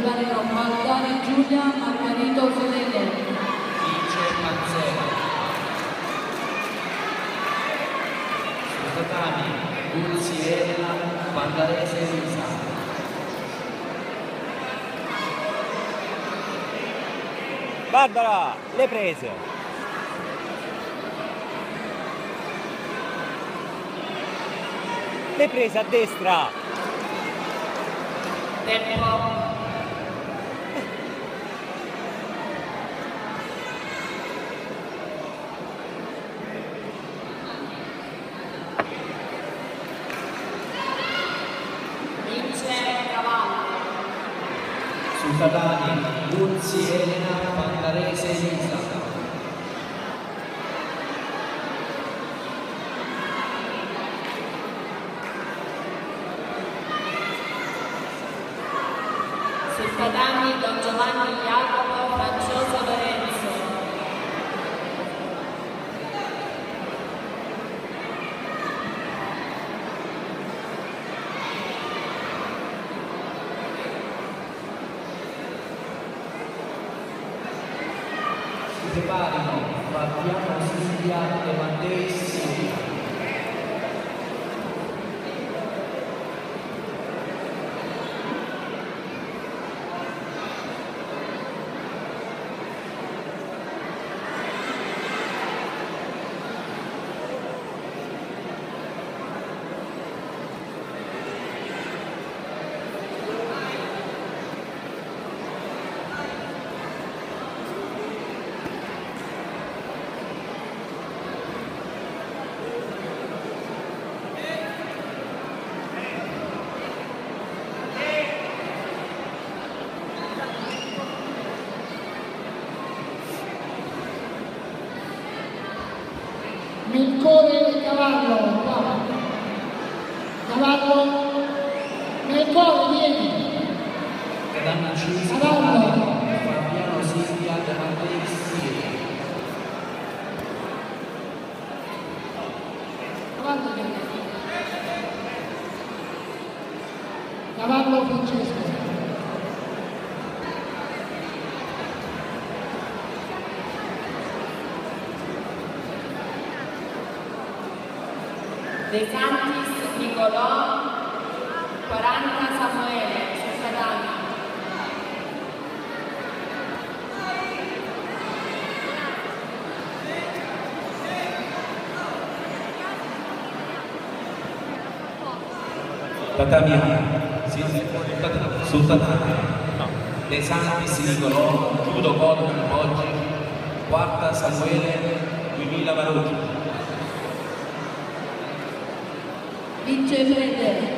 preparino Maldani Giulia, Margarito Fedele. Vince Manzella. Sui tatami Guzzi Elena, Pandarese Elisa. Barbara, le prese. Le prese a destra. Tempo. Sul tatami Guzzi Elena, Pandarese Elisa. Sul tatami Don Giovanni Jacopo Francioso Lorenzo. Si preparino Fabiano Silvia e Mattei Silvia. Melcore e Cavallo, qua. Cavallo, Melcore, vieni. Cadannaci Cavallo. Fabiano Silvia e Mattei Silvia. Cavallo, vieni. Cavallo Francesco. De Santis Nicolò, 40 Samuele, sul tatami. Tatamiana, sul tatami, De Santis Nicolò, Chiudo Codro Poggi, quarta Samuele, 2000 Marocchi. Vince Fede.